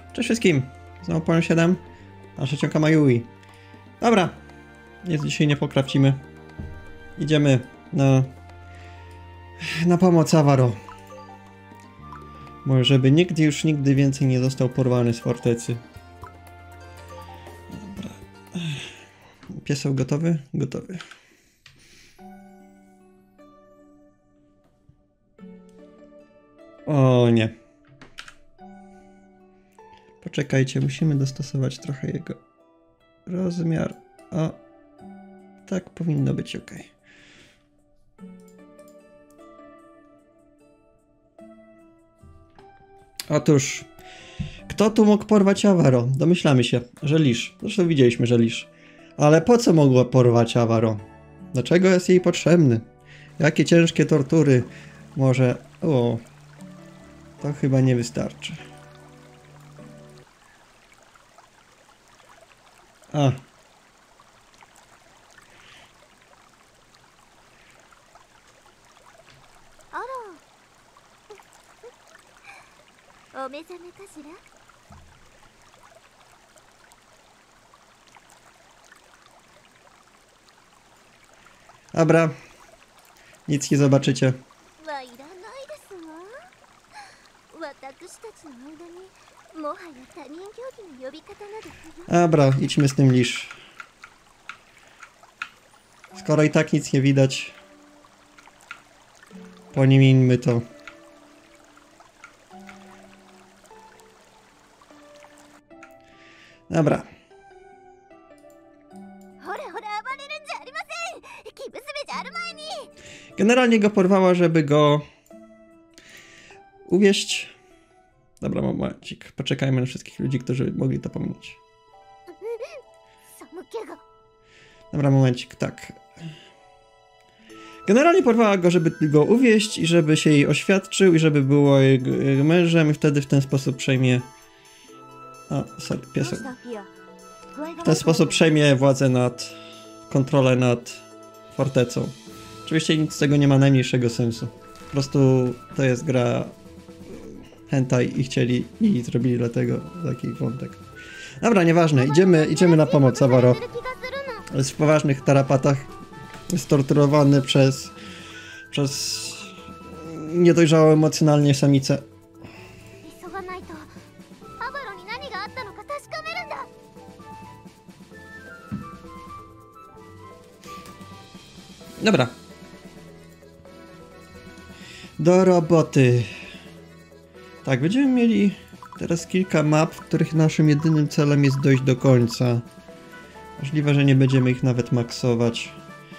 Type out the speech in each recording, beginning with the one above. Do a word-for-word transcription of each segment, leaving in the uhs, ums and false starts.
Cześć wszystkim! Znowu Ponion siedem, nasza ciąka Mayui. Dobra, nic dzisiaj nie pokrawcimy. Idziemy na... na pomoc Avaro. Może żeby nikt już nigdy więcej nie został porwany z fortecy. Dobra. Pieseł gotowy? Gotowy. O nie. Poczekajcie, musimy dostosować trochę jego rozmiar. O, tak powinno być ok. Otóż, kto tu mógł porwać Avaro? Domyślamy się, że Lisz. Zresztą widzieliśmy, że Lisz. Ale po co mogła porwać Avaro? Dlaczego jest jej potrzebny? Jakie ciężkie tortury może... O, to chyba nie wystarczy. A. Dobra. Nic nie zobaczycie. Dobra, idźmy z tym Lisz. Skoro i tak nic nie widać, ponieminmy to. Dobra. Generalnie go porwała, żeby go uwieść. Dobra, momencik. Poczekajmy na wszystkich ludzi, którzy mogli to pominąć. Dobra, momencik, tak. Generalnie porwała go, żeby go uwieść i żeby się jej oświadczył i żeby było jego, jego mężem i wtedy w ten sposób przejmie... O, sorry, piesek. W ten sposób przejmie władzę nad... kontrolę nad fortecą. Oczywiście nic z tego nie ma najmniejszego sensu. Po prostu to jest gra hentai i chcieli i zrobili dlatego taki wątek. Dobra, nieważne, idziemy, idziemy na pomoc Avaro. Jest w poważnych tarapatach. Jest torturowany przez... przez... niedojrzałą emocjonalnie samicę. Dobra. Do roboty. Tak, będziemy mieli teraz kilka map, w których naszym jedynym celem jest dojść do końca. Możliwe, że nie będziemy ich nawet maksować.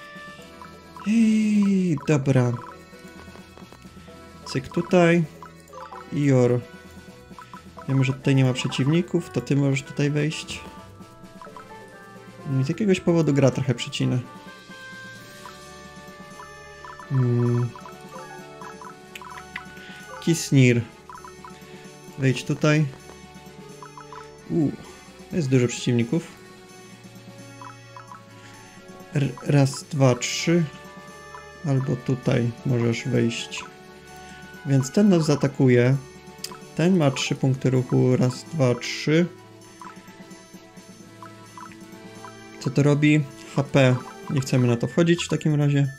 I dobra. Cyk tutaj. Ior. Wiemy, że tutaj nie ma przeciwników, to ty możesz tutaj wejść. Z jakiegoś powodu gra trochę przycina. Hmm. Kisnir. Wejdź tutaj. Uuu, jest dużo przeciwników. R raz, dwa, trzy. Albo tutaj możesz wejść. Więc ten nas zaatakuje. Ten ma trzy punkty ruchu. Raz, dwa, trzy. Co to robi? H P. Nie chcemy na to wchodzić w takim razie.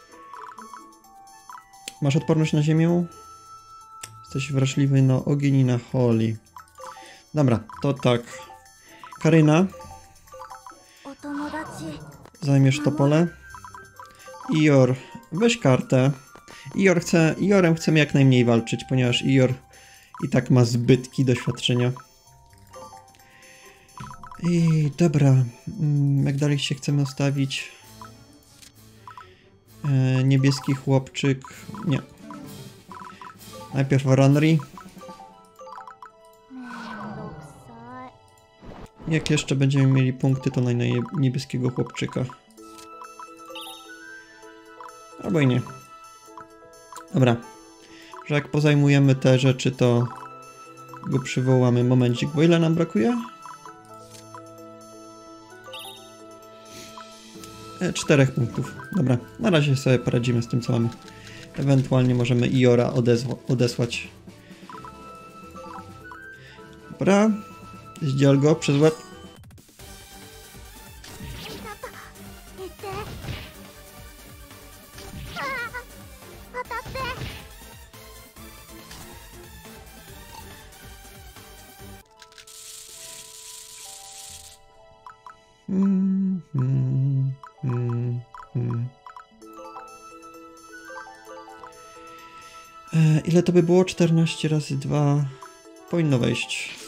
Masz odporność na ziemię? Jesteś wrażliwy na ogień i na holi. Dobra, to tak. Karyna. Zajmiesz to pole. Ior, weź kartę. Ior chce, Iorem chcemy jak najmniej walczyć, ponieważ Ior i tak ma zbytki doświadczenia. I dobra. Jak dalej się chcemy ustawić? E, niebieski chłopczyk. Nie. Najpierw Ranri. Jak jeszcze będziemy mieli punkty, to na niebieskiego chłopczyka. Albo i nie. Dobra. Że jak pozajmujemy te rzeczy, to go przywołamy. Momencik, bo ile nam brakuje? E, czterech punktów. Dobra, na razie sobie poradzimy z tym, co mamy. Ewentualnie możemy Iora odesłać. Dobra. Zdziel go przez łeb. Hmm, hmm, hmm, hmm. E, ile to by było? czternaście razy dwa. Powinno wejść.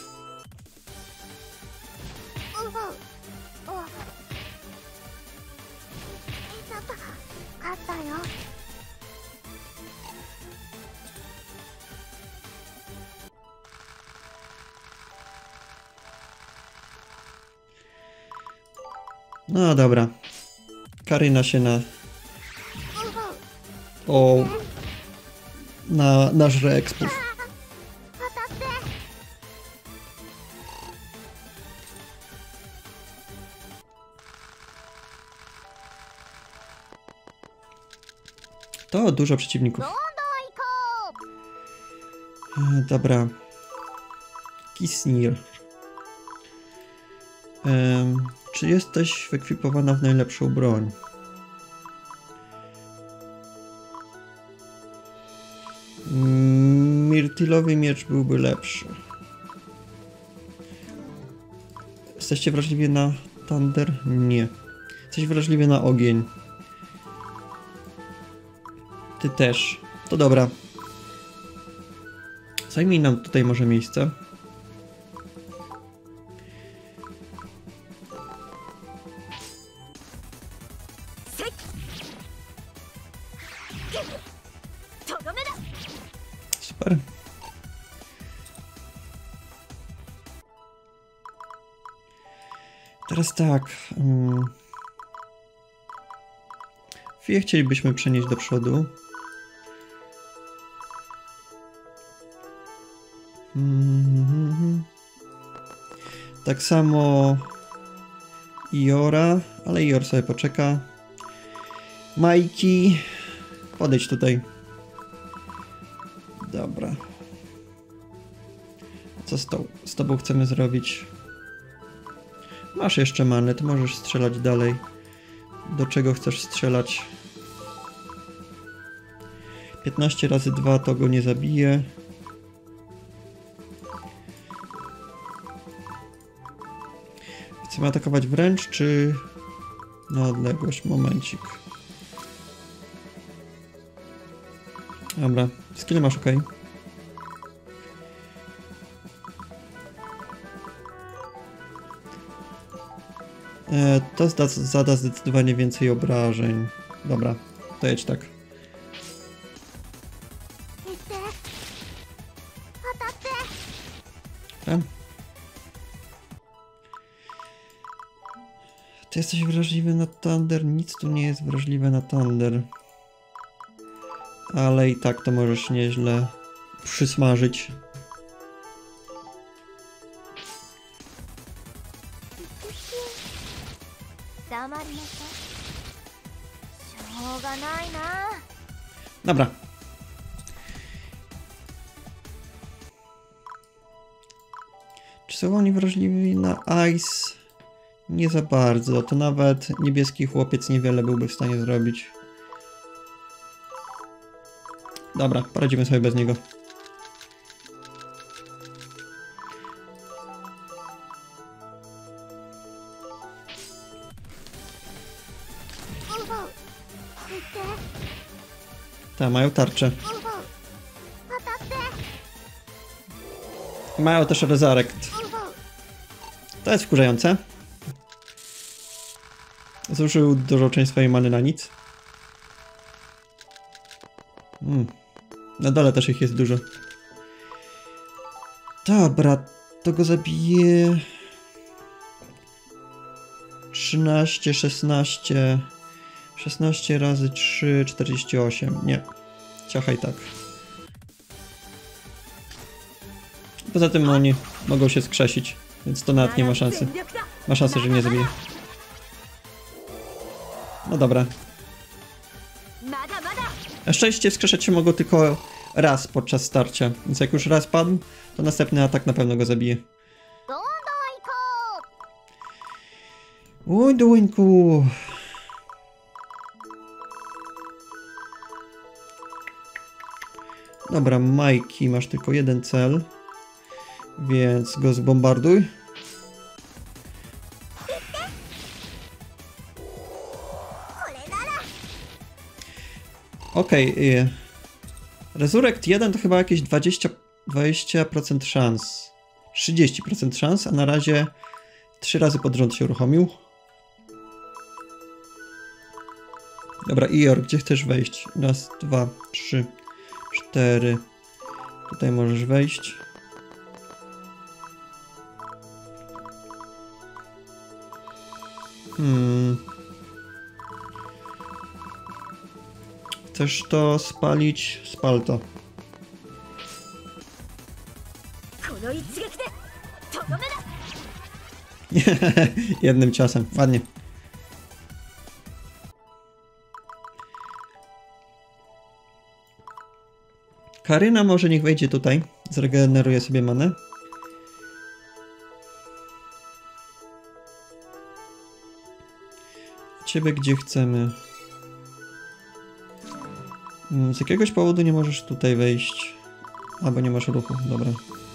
No dobra. Karyna się na... O... Na nażre expów. To dużo przeciwników. E, dobra. Kisnir. E, czy jesteś wyekwipowana w najlepszą broń? Mirtilowy miecz byłby lepszy. Jesteście wrażliwi na thunder? Nie. Jesteś wrażliwy na ogień. Ty też. To dobra. Zajmij nam tutaj może miejsce. Super. Teraz tak. Um, Fię chcielibyśmy przenieść do przodu. Mm-hmm. Tak samo Iora, ale Ior sobie poczeka. Majki, podejdź tutaj. Dobra. Co z, to, z tobą chcemy zrobić? Masz jeszcze manę, to możesz strzelać dalej. Do czego chcesz strzelać? piętnaście razy dwa to go nie zabije. Chcemy atakować wręcz, czy na odległość? Momencik. Dobra, skill masz ok. E, to zda, zada zdecydowanie więcej obrażeń. Dobra, to jedź tak. Dobra. Ty jesteś wrażliwy na thunder, nic tu nie jest wrażliwe na thunder. Ale i tak to możesz nieźle przysmażyć. Dobra. Czy są oni wrażliwi na ice? Nie za bardzo. To nawet niebieski chłopiec niewiele byłby w stanie zrobić. Dobra, poradzimy sobie bez niego. Ta, mają tarczę. Mają też resurrect. To jest wkurzające. Zużył dużą część swojej many na nic. Hmm. Na dole też ich jest dużo. Dobra, to go zabije. trzynaście, szesnaście. szesnaście razy trzy, czterdzieści osiem. Nie. Ciachaj tak. Poza tym oni mogą się skrzesić, więc to nawet nie ma szansy. Ma szansę, że nie zabije. No dobra. Na szczęście wskrzeszać się mogą tylko raz podczas starcia, więc jak już raz padł, to następny atak na pewno go zabije. Oj, duńku. Dobra, Majki, masz tylko jeden cel, więc go zbombarduj. Okej, okay. Resurrect jeden to chyba jakieś dwadzieścia procent szans. trzydzieści procent szans, a na razie trzy razy pod rząd się uruchomił. Dobra, Ior, gdzie chcesz wejść? Raz, dwa, trzy, cztery. Tutaj możesz wejść. Hmm. Chcesz to spalić? Spal to. Jednym ciosem, ładnie. Karyna może niech wejdzie tutaj. Zregeneruje sobie manę. Ciebie gdzie chcemy? Z jakiegoś powodu nie możesz tutaj wejść. Albo nie masz ruchu, dobra.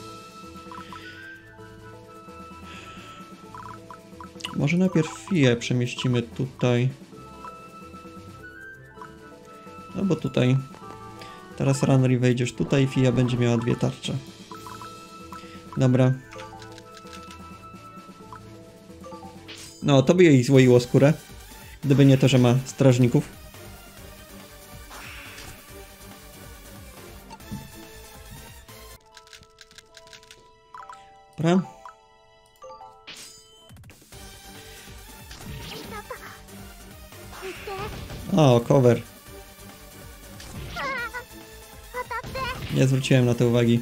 Może najpierw Fię przemieścimy tutaj. Albo tutaj. Teraz Ranri wejdziesz tutaj i Fia będzie miała dwie tarcze. Dobra. No, to by jej złoiło skórę. Gdyby nie to, że ma strażników. Dobra. O, cover. Nie zwróciłem na to uwagi.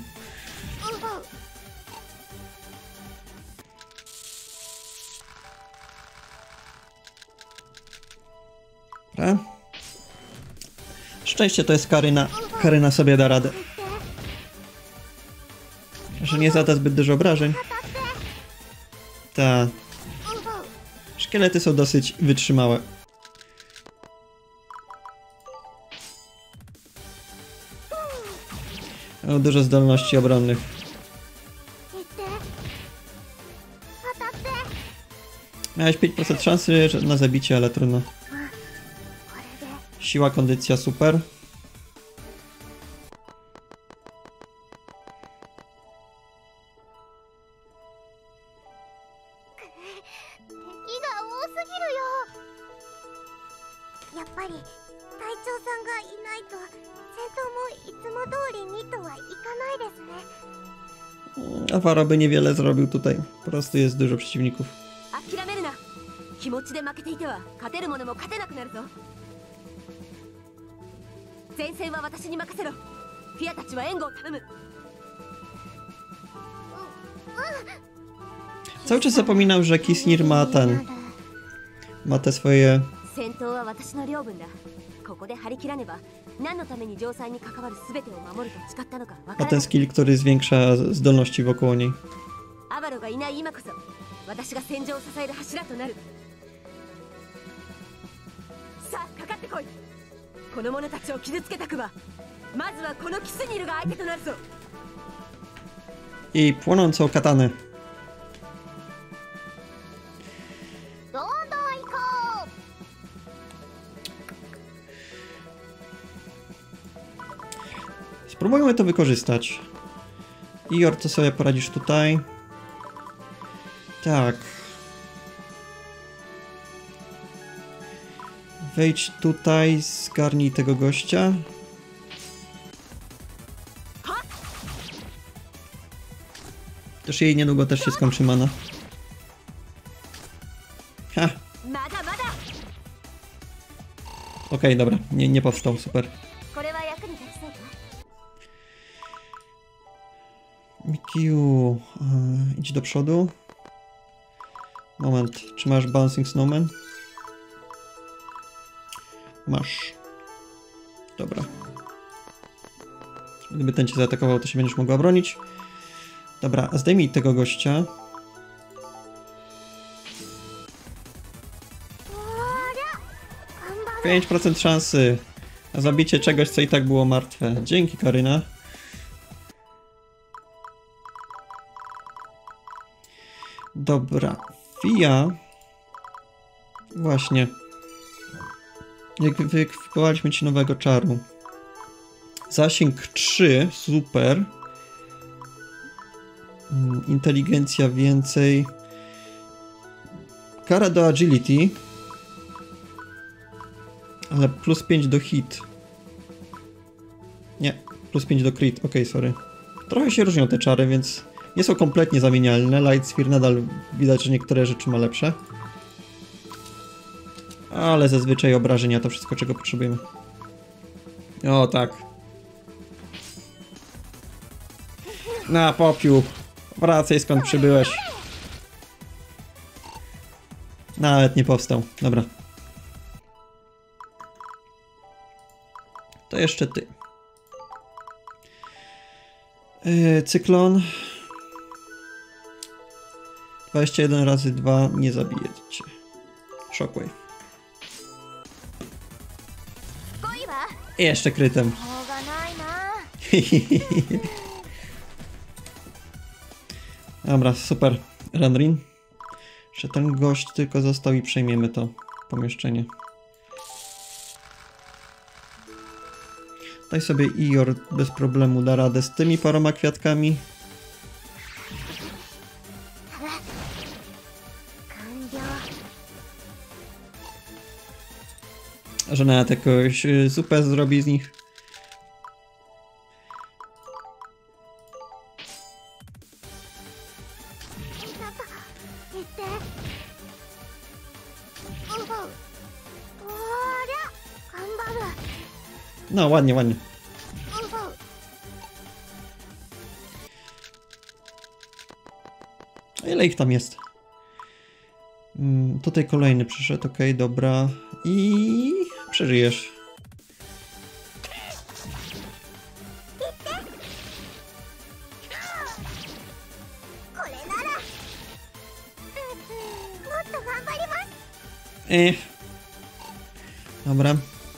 Dobra. Szczęście to jest Karyna. Karyna sobie da radę. Że nie zada zbyt dużo obrażeń. Ta. Szkielety są dosyć wytrzymałe. Mają dużo zdolności obronnych. Miałeś pięć procent szansy na zabicie, ale trudno. Siła, kondycja super. Avaro by niewiele zrobił tutaj. Po prostu jest dużo przeciwników. Cały czas zapominam, że Kisnir ma ten... Ma te swoje... Ma ten skill, który zwiększa zdolności wokół niej. I płonącą katanę. Spróbujmy to wykorzystać. Ior, to sobie poradzisz tutaj. Tak. Wejdź tutaj, zgarnij tego gościa. Też jej niedługo też się skończy mana. Ha! Okej, okay, dobra, nie, nie powstał, super. Mikiu, yy, idź do przodu. Moment, czy masz Bouncing Snowman? Masz. Dobra. Gdyby ten cię zaatakował, to się będziesz mogła bronić. Dobra, zdejmij tego gościa. pięć procent szansy na zabicie czegoś, co i tak było martwe. Dzięki, Karyna. Dobra. Fia. Właśnie. Jak wyekwipowaliśmy ci nowego czaru. Zasięg trzy. Super. Inteligencja więcej. Kara do agility. Ale plus pięć do hit. Nie, plus pięć do crit. Okej, okay, sorry. Trochę się różnią te czary, więc nie są kompletnie zamienialne. Light Sphere nadal widać, że niektóre rzeczy ma lepsze. Ale zazwyczaj obrażenia to wszystko, czego potrzebujemy. O, tak. Na popiół. Wracaj, skąd przybyłeś. Nawet nie powstał. Dobra. To jeszcze ty. Yy, cyklon. dwadzieścia jeden razy dwa nie zabije cię. Shockwave. I jeszcze krytem. Dobra, super. Ranrin. Że ten gość tylko został i przejmiemy to pomieszczenie. Daj sobie Ior bez problemu da radę z tymi paroma kwiatkami. Że nawet jakąś zupę zrobi z nich. No, ładnie, ładnie. A ile ich tam jest? Mm, tutaj kolejny przyszedł, okej, okay, dobra. I przeżyjesz. E. Dobra.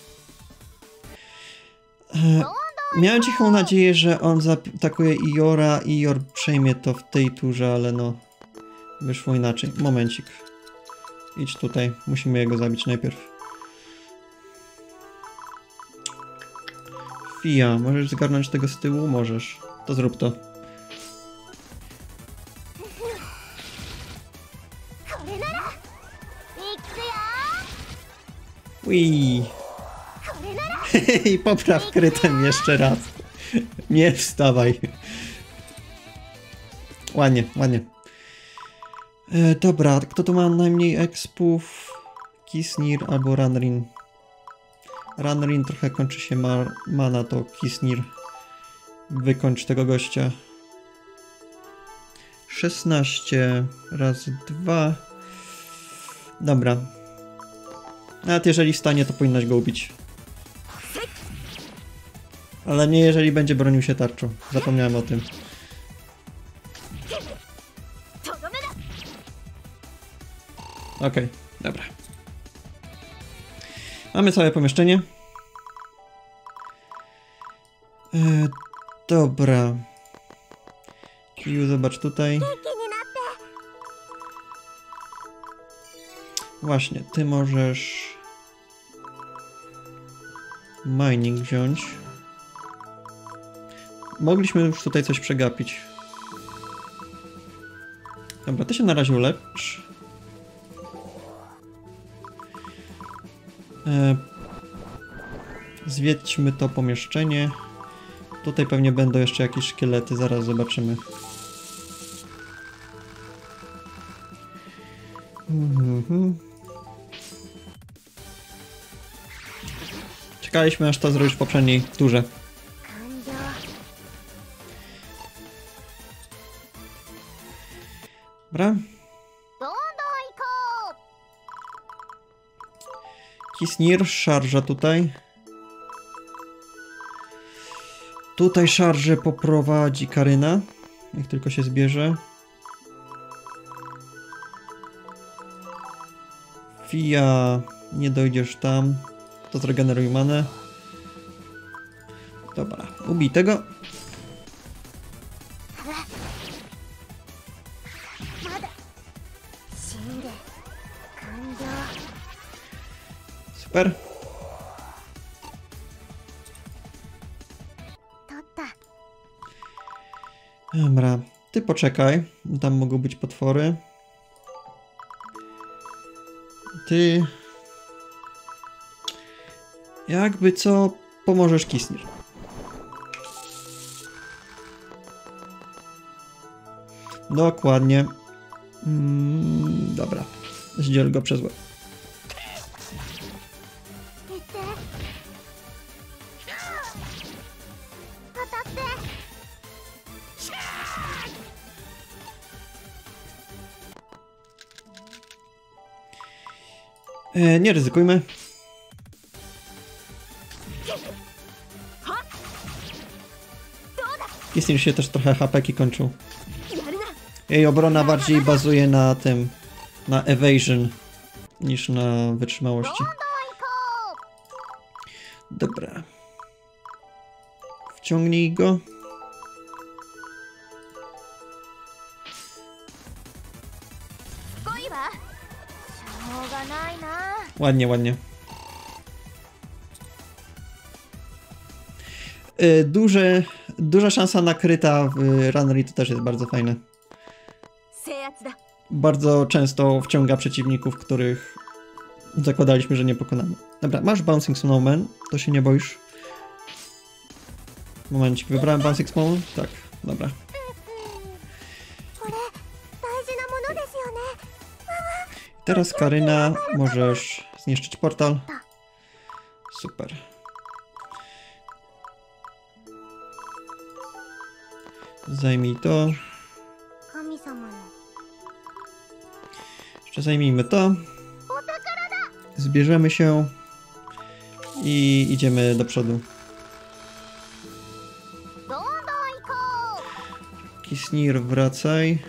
E, miałem cichą nadzieję, że on zaatakuje Iora i Ior przejmie to w tej turze, ale no wyszło inaczej. Momencik. Idź tutaj. Musimy jego zabić najpierw. Fia, możesz zgarnąć tego z tyłu? Możesz. To zrób to. Ui. I popraw krytem jeszcze raz. Nie wstawaj. Ładnie, ładnie. E, dobra, kto tu ma najmniej expów? Kisnir albo Ranrin. Ranrin trochę kończy się ma mana, to Kisnir. Wykończ tego gościa. szesnaście razy dwa. Dobra. Nawet jeżeli stanie, to powinnaś go ubić. Ale nie jeżeli będzie bronił się tarczą. Zapomniałem o tym. Okej, okay, dobra. Mamy całe pomieszczenie. E, dobra. Kiu, zobacz tutaj. Właśnie, ty możesz mining wziąć. Mogliśmy już tutaj coś przegapić. Dobra, ty się na razie ulecz. E, zwiedźmy to pomieszczenie. Tutaj pewnie będą jeszcze jakieś szkielety, zaraz zobaczymy. Mhm. Czekaliśmy, aż to zrobisz w poprzedniej turze. Dobra. Kisnir, szarża tutaj. Tutaj szarżę poprowadzi Karyna. Jak tylko się zbierze. Fia, nie dojdziesz tam. To zregeneruj manę. Dobra, ubij tego. Super. Dobra, ty poczekaj. Tam mogą być potwory. Ty... Jakby co, pomożesz Kisnir. Dokładnie. Mm, dobra. Zdziel go przez łeb. E, nie ryzykujmy. Kisnir się też trochę hapeki kończył. Jej obrona bardziej bazuje na tym, na evasion, niż na wytrzymałości. Dobra. Wciągnij go. Ładnie, ładnie. Yy, duże, duża szansa na kryta w Runnery to też jest bardzo fajne. Bardzo często wciąga przeciwników, których zakładaliśmy, że nie pokonamy. Dobra, masz Bouncing Snowman, to się nie boisz. Momencik, wybrałem Bouncing Snowman? Tak, dobra. Teraz Karyna, możesz zniszczyć portal. Super. Zajmij to. Jeszcze zajmijmy to. Zbierzemy się. I idziemy do przodu. Kisnir, wracaj.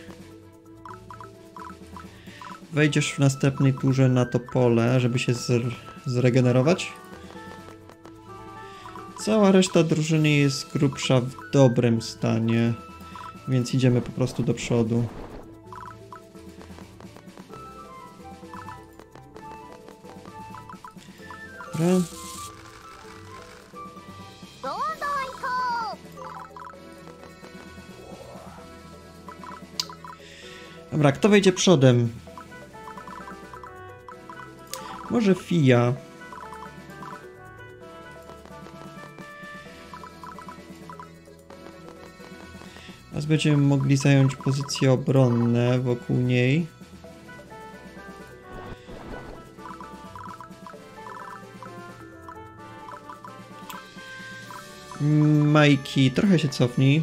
Wejdziesz w następnej turze na to pole, żeby się zre zregenerować. Cała reszta drużyny jest grubsza w dobrym stanie, więc idziemy po prostu do przodu. Dobra. Dobra, kto wejdzie przodem? Może Fia. Teraz będziemy mogli zająć pozycje obronne wokół niej. Majki, trochę się cofnij.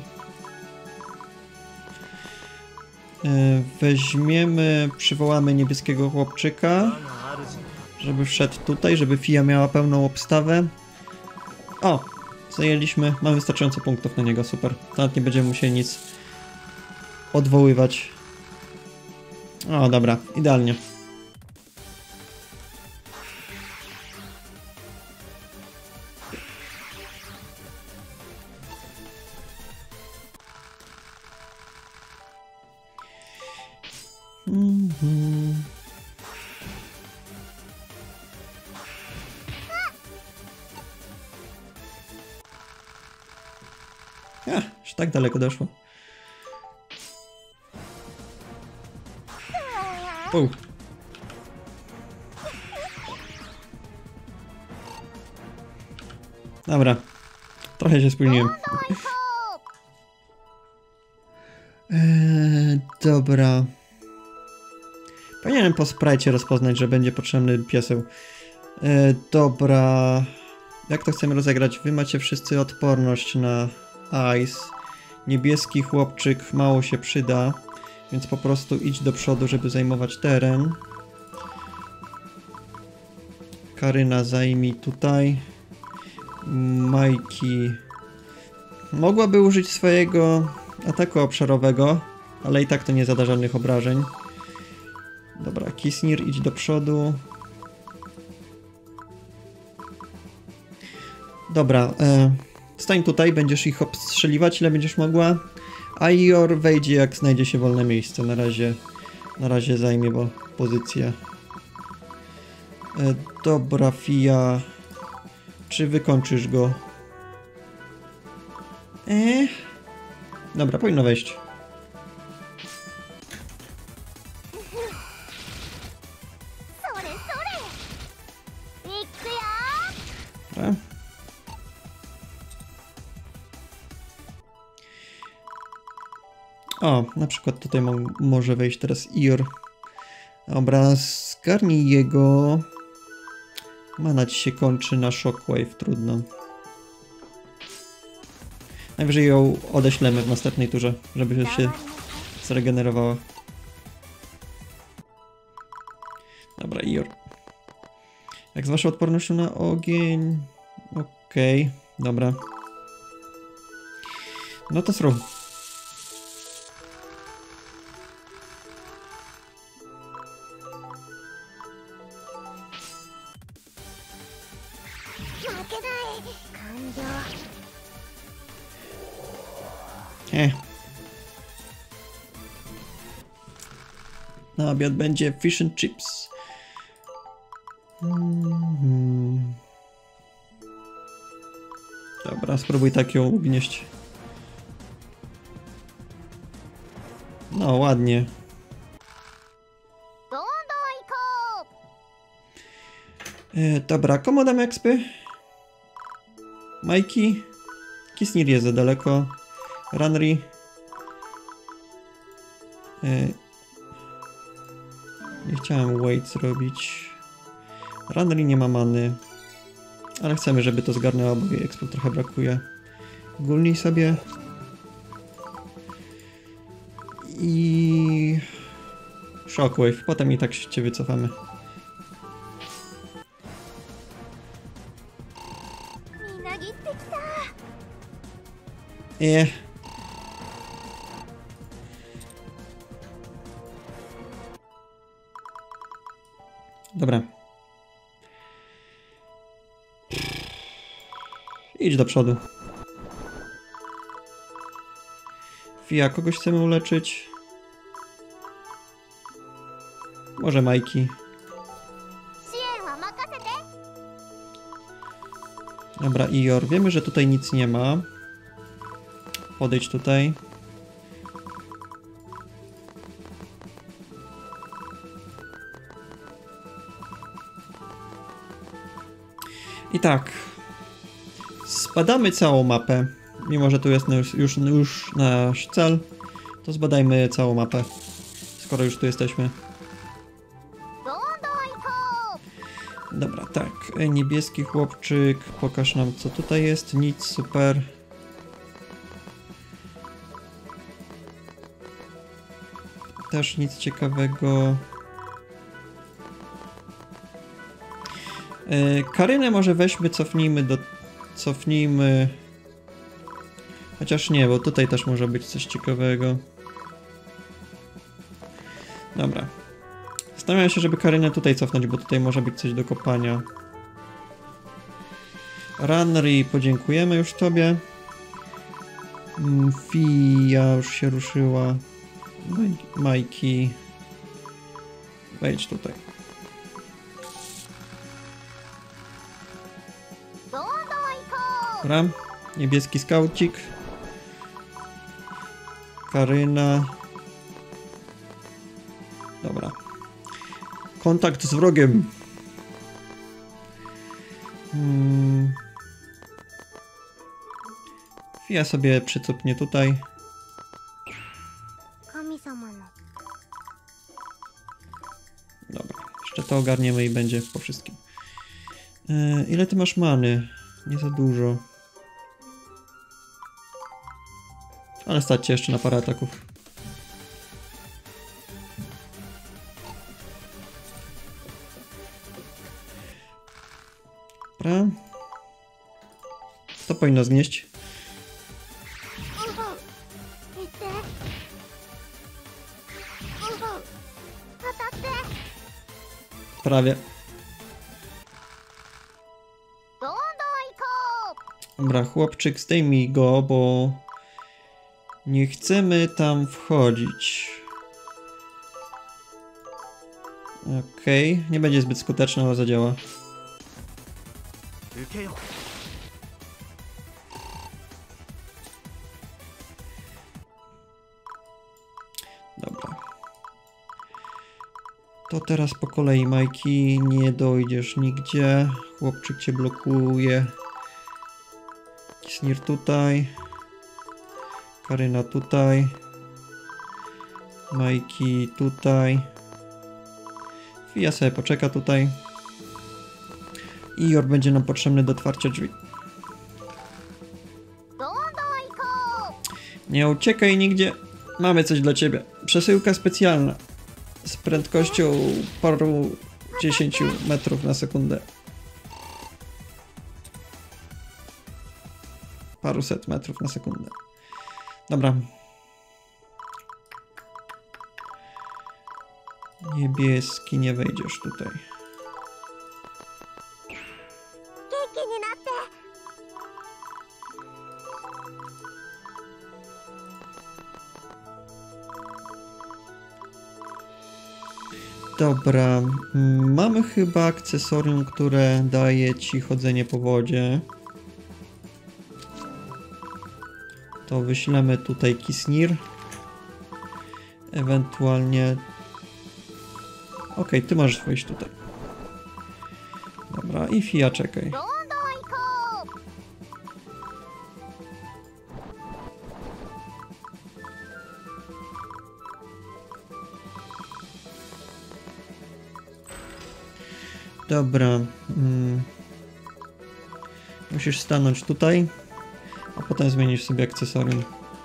Weźmiemy, przywołamy niebieskiego chłopczyka, żeby wszedł tutaj, żeby Fia miała pełną obstawę. O, zajęliśmy, mamy wystarczająco punktów na niego, super. Nawet nie będziemy musieli nic odwoływać. O, dobra, idealnie. Mm-hmm. A, już tak daleko doszło. Pół. Dobra. Trochę się spóźniłem. Eee, dobra. Powinienem po sprajcie rozpoznać, że będzie potrzebny pieseł. Eee, dobra. Jak to chcemy rozegrać? Wy macie wszyscy odporność na Ice. Niebieski chłopczyk mało się przyda, więc po prostu idź do przodu, żeby zajmować teren. Karyna, zajmij tutaj. Majki mogłaby użyć swojego ataku obszarowego, ale i tak to nie zada żadnych obrażeń. Dobra, Kisnir, idź do przodu. Dobra, e, stań tutaj, będziesz ich obstrzeliwać, ile będziesz mogła. A Ior wejdzie, jak znajdzie się wolne miejsce. Na razie, na razie zajmie bo pozycję. E, dobra, Fia. Czy wykończysz go? Eee. Dobra, powinno wejść. Dobra. O, na przykład tutaj mo może wejść teraz Ior. Dobra, zgarnij jego. Mana ci się kończy na Shockwave, trudno. Najwyżej ją odeślemy w następnej turze, żeby się zregenerowała. Dobra, Ior. Jak z waszą odpornością na ogień... Okej, okay, dobra. No to zrób. Eh. Na obiad będzie fish and chips. Mm-hmm. Dobra, spróbuj tak ją ugnieść. No, ładnie. E, dobra, komu damy expy? Majki? Kisnir jest za daleko. Ranri. E, nie chciałem wait zrobić. Ranri nie ma many. Ale chcemy, żeby to zgarnęło, bo jej expo trochę brakuje. Gulnij sobie. I... Shockwave. Potem i tak się wycofamy. Nie. Dobra. Idź do przodu. Fia, kogoś chcemy uleczyć? Może Majki. Dobra, Ior. Wiemy, że tutaj nic nie ma. Podejdź tutaj. I tak. Zbadamy całą mapę. Mimo, że tu jest już, już, już nasz cel, to zbadajmy całą mapę. Skoro już tu jesteśmy. Dobra, tak. Niebieski chłopczyk. Pokaż nam, co tutaj jest. Nic, super. Też nic ciekawego. Yy, Karynę może weźmy, cofnijmy do... Cofnijmy... Chociaż nie, bo tutaj też może być coś ciekawego. Dobra. Zastanawiam się, żeby Karynę tutaj cofnąć, bo tutaj może być coś do kopania. Ranri, podziękujemy już tobie. Fia już się ruszyła. Majki. Wejdź tutaj. Dobra. Niebieski skaucik. Karyna. Dobra. Kontakt z wrogiem. Hmm. Fia sobie przycupnie tutaj. Dobra. Jeszcze to ogarniemy i będzie po wszystkim. Yy, ile ty masz many? Nie za dużo. Ale stać cię jeszcze na parę ataków. Dobra. To powinno zgnieść. Prawie. Dobra, chłopczyk, zdejmij go, bo nie chcemy tam wchodzić. Okej, okay. Nie będzie zbyt skuteczne, ale zadziała. Dobra. To teraz po kolei, Majki, nie dojdziesz nigdzie. Chłopczyk cię blokuje. Kisnir tutaj. Karyna tutaj. Majki tutaj. Fia sobie poczeka tutaj. I Jor będzie nam potrzebny do otwarcia drzwi. Nie uciekaj nigdzie. Mamy coś dla ciebie. Przesyłka specjalna. Z prędkością paru dziesięciu metrów na sekundę. Paruset metrów na sekundę. Dobra. Niebieski, nie wejdziesz tutaj. Dobra, mamy chyba akcesorium, które daje ci chodzenie po wodzie. To wyślemy tutaj Kisnir. Ewentualnie... Okej, okay, ty możesz wejść tutaj. Dobra, i Fia, czekaj. Dobra. Hmm. Musisz stanąć tutaj, a potem zmienisz sobie akcesorium.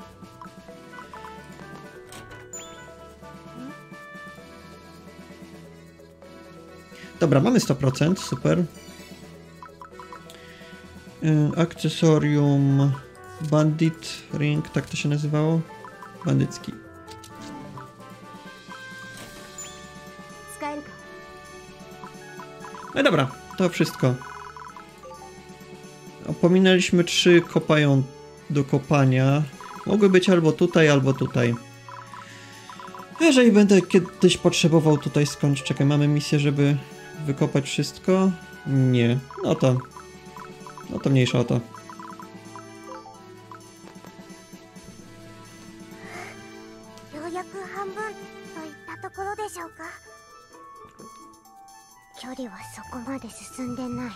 Dobra, mamy sto procent, super. Yy, akcesorium Bandit Ring, tak to się nazywało? Bandycki. No i dobra, to wszystko. Opominaliśmy trzy kopają do kopania. Mogły być albo tutaj, albo tutaj. Jeżeli będę kiedyś potrzebował tutaj skończyć, czekaj, mamy misję, żeby wykopać wszystko? Nie. No to... No to mniejsza o to. 距離はそこまで進んでない。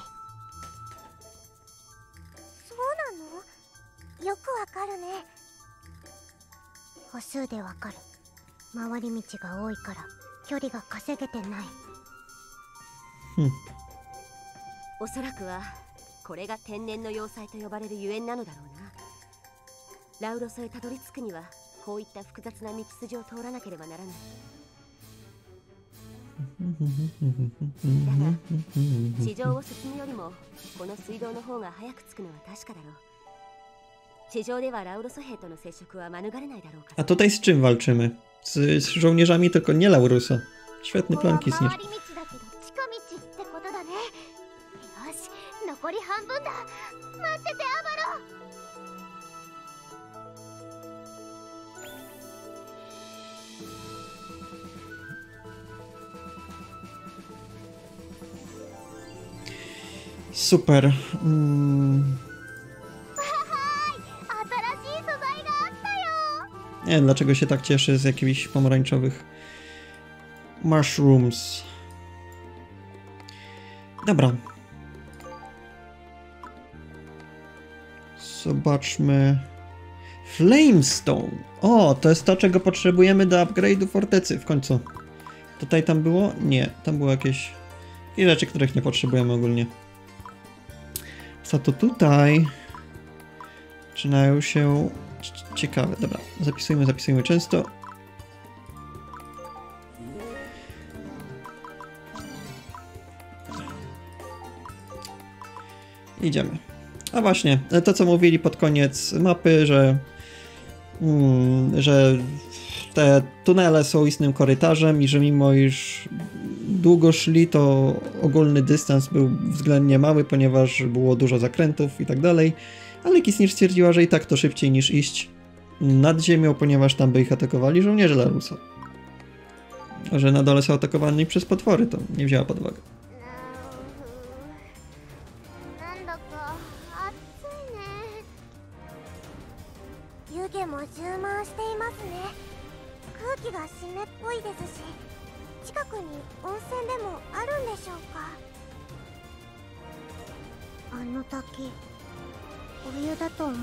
そうなの？よくわかるね。歩数でわかる。回り道が多いから距離が稼げてない。 うん。 おそらくはこれが天然の要塞と呼ばれるゆえんなのだろうな。ラウロソへたどり着くにはこういった複雑な道筋を通らなければならない。だが地上を進むよりもこの水道の方が早く着くのは確かだろう。地上ではラウロソ兵との接触は免れないだろうか。 A tutaj z czym walczymy? Z, z żołnierzami, tylko nie Lauruso. Świetny plan, Kisnir. Super. Mm. Nie wiem, dlaczego się tak cieszę z jakichś pomarańczowych mushrooms. Dobra. Zobaczmy. Flamestone. O, to jest to, czego potrzebujemy do upgrade'u fortecy w końcu. Tutaj tam było? Nie, tam było jakieś i rzeczy, których nie potrzebujemy ogólnie. Co to tutaj? Zaczynają się ciekawe. Dobra, zapisujmy, zapisujmy często. Idziemy. A właśnie, to co mówili pod koniec mapy, że mm, że te tunele są istnym korytarzem i że mimo iż długo szli, to ogólny dystans był względnie mały, ponieważ było dużo zakrętów i tak dalej. ale Kisnir stwierdziła, że i tak to szybciej niż iść nad ziemią, ponieważ tam by ich atakowali żołnierze Larusa. Że na dole są atakowani przez potwory, to nie wzięła pod uwagę. なんだか暑いね。湯気も充満していますね。空気が湿っぽいですし、近くに温泉でもあるんでしょうか。あの滝、お湯だと思う。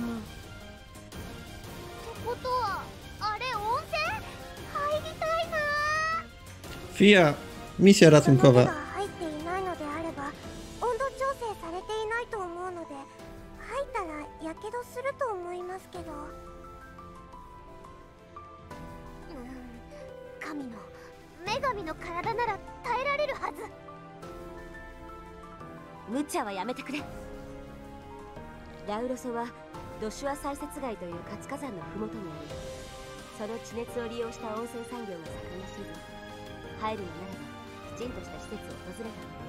ってことはあれ温泉入りたいな。 Fia, misja その手 ratunkowa. が入っていないのであれば温度調整されていないと思うので入ったらやけどすると思いますけど、うん、神の女神の体なら耐えられるはず。 無茶はやめてくれ。ラウロソはドシュア採石街という活火山の麓にあり、その地熱を利用した温泉産業が盛んらしいぞ。入るのならばきちんとした施設を訪れたん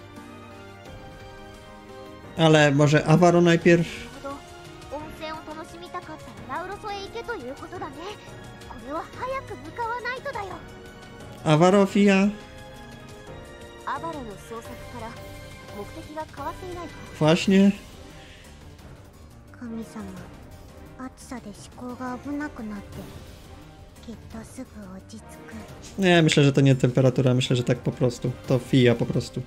だよ。 Ale może Avaro najpierw? なるほど、温泉を楽しみたかったらラウロソへ行けということだね。これは早く向かわないとだよ。 Avaro, Fia? アバロの捜索から目的が変わっていないか。 Właśnie. 神様、暑さで思考が危なくなってきっとすぐ落ち着く。 Nie, myślę, że to nie temperatura, myślę, że tak po prostu. To Fia po prostu.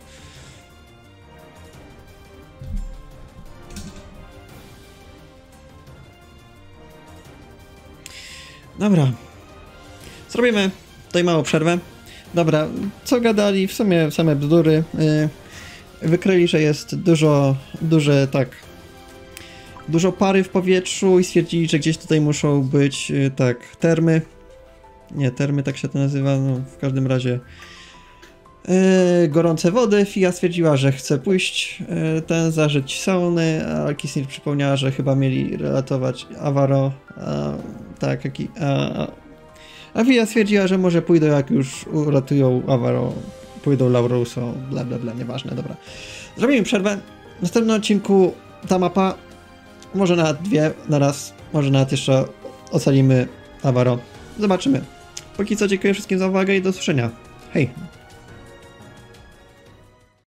Dobra. Zrobimy tutaj małą przerwę. Dobra, co gadali? W sumie same bzdury. Yy, wykryli, że jest dużo, duże, tak, dużo pary w powietrzu i stwierdzili, że gdzieś tutaj muszą być, yy, tak, termy. Nie, termy, tak się to nazywa, no w każdym razie yy, gorące wody. Fia stwierdziła, że chce pójść yy, ten, zażyć sauny, a Kisnir przypomniała, że chyba mieli ratować Avaro, a, tak, jak i, a, a Fia stwierdziła, że może pójdą, jak już uratują Avaro, pójdą Lauruso, bla bla bla, nieważne, dobra. Zrobimy przerwę. W następnym odcinku ta mapa, może nawet dwie na raz, może nawet jeszcze ocalimy Avaro. Zobaczymy. Póki co dziękuję wszystkim za uwagę i do usłyszenia. Hej!